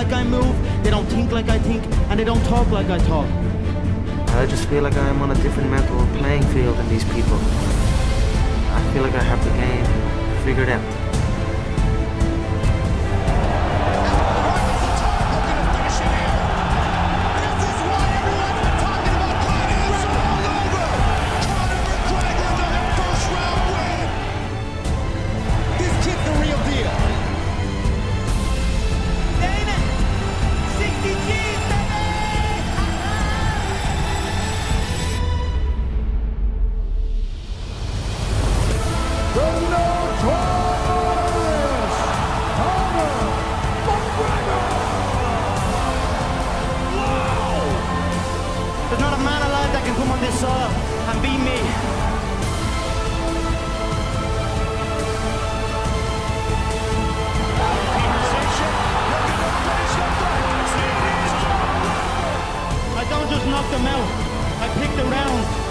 like I move, they don't think like I think, and they don't talk like I talk. I just feel like I am on a different mental playing field than these people. I feel like I have the game figured out. There's not a man alive that can come on this soil and beat me. I don't just knock them out, I pick the round.